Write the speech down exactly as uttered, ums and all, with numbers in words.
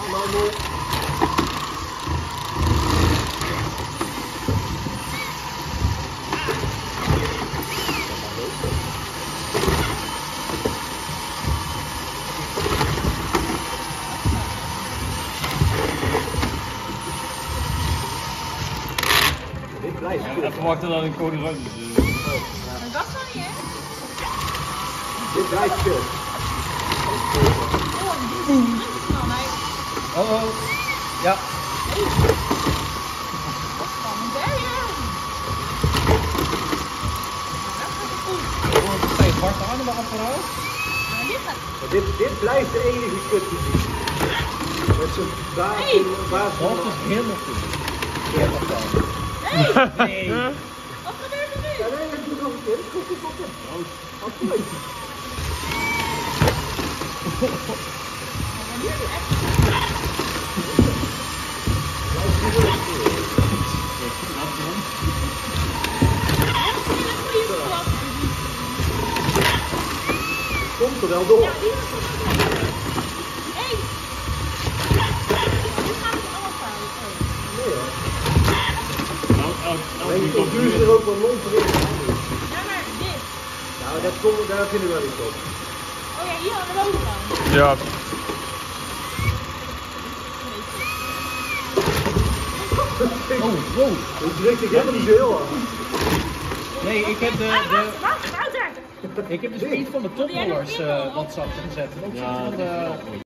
Nou, mooi. Dit blijft goed. Even wachten dan een code rood is. Maar dat kan niet, hè? Dit blijft chill. Oh, die is snel, nee. Oh oh. Ja. Wat van een bergen? Dat gaat het goed. Gewoon steeds hard aan de apparaat. Maar dit gaat... Maar dit, dit blijft de enige kutmuziek. Met zijn baas Hey. en baas van Dat is helemaal goed. Helemaal goed. Nee! Nee. Wat gebeurt er nu? Ja, nee, dat doe ik nog een keer. Kom, kom, kom, kom. Oh, mooi. Blijf hier wel eens voor. Komt er wel door. Hey! Hoe gaat het allemaal fout? Nee hoor. Nou, nou, nou, Alleen nu die komt computer het er ook wel lomp in. Ja, maar dit. Nou, dat komt, daar vinden we wel iets op. Oh ja, hier aan de bovenkant. Ja. Oh, wow. Ik druk ik helemaal niet zo heel hard. Nee, ik heb de, Ah, de, wacht, wacht, Wouter! ik heb de speed van de toprollers uh, wat zachter gezet. Ook Ja, van de,